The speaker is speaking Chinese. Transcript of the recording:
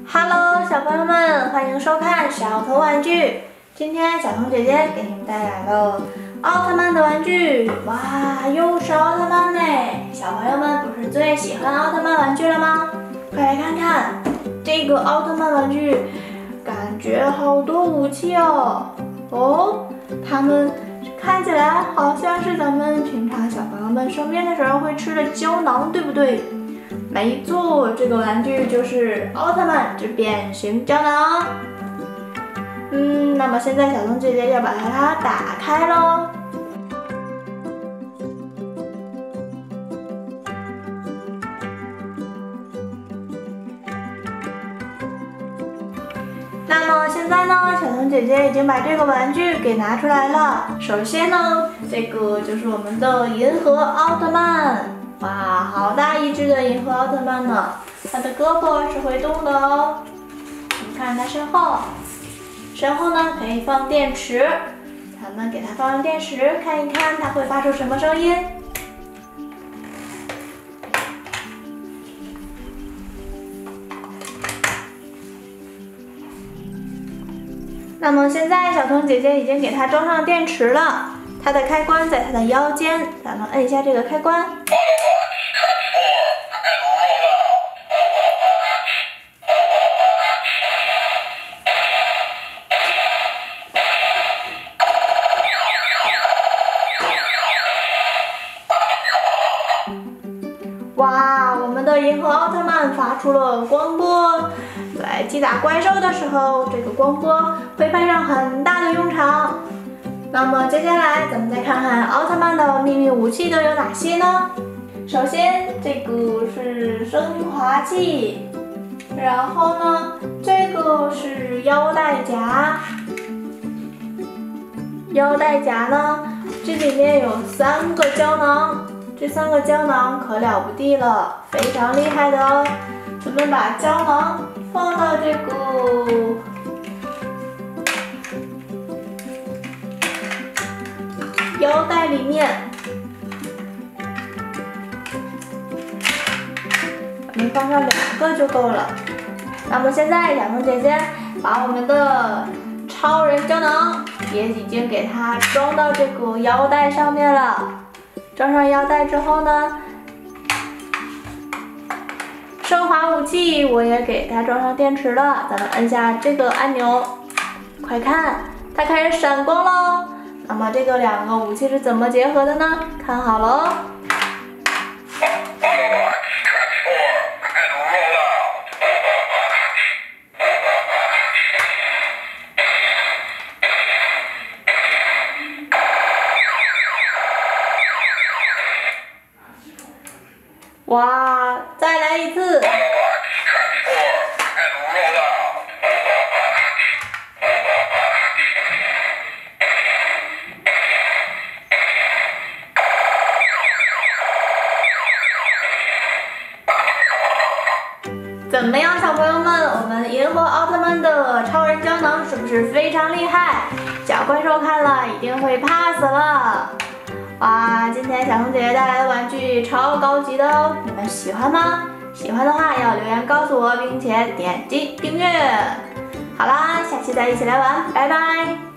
Hello， 小朋友们，欢迎收看小童玩具。今天小童姐姐给你们带来了奥特曼的玩具。哇，又是奥特曼呢！小朋友们不是最喜欢奥特曼玩具了吗？快来看看这个奥特曼玩具，感觉好多武器哦。它们看起来好像是咱们平常小朋友们生病的时候会吃的胶囊，对不对？没错，这个玩具就是奥特曼之变形胶囊。那么现在小童姐姐要把它打开喽。那么现在呢，小童姐姐已经把这个玩具给拿出来了。首先呢，这个就是我们的银河奥特曼。哇，好大一只的银河奥特曼呢！它的胳膊是会动的哦。你看它身后呢可以放电池，咱们给它放上电池，看一看它会发出什么声音。那么现在小童姐姐已经给它装上电池了，它的开关在它的腰间，咱们摁一下这个开关。哇，我们的银河奥特曼发出了光波，在击打怪兽的时候，这个光波会派上很大的用场。那么接下来咱们再看看奥特曼的秘密武器都有哪些呢？首先这个是升华器，然后呢这个是腰带夹。腰带夹呢，这里面有3个胶囊。这3个胶囊可了不地了，非常厉害的哦。咱们把胶囊放到这个腰带里面，咱们放上2个就够了。那么现在小童姐姐把我们的超人胶囊也已经给它装到这个腰带上面了。装上腰带之后呢，升华武器我也给它装上电池了，咱们按下这个按钮，快看，它开始闪光喽。那么这个2个武器是怎么结合的呢？看好了哦。哇，再来一次！怎么样，小朋友们？我们银河奥特曼的超人胶囊是不是非常厉害？小怪兽看了一定会怕死了。哇，今天小童姐姐带来的玩具超高级的哦，你们喜欢吗？喜欢的话要留言告诉我，并且点击订阅。好啦，下期再一起来玩，拜拜。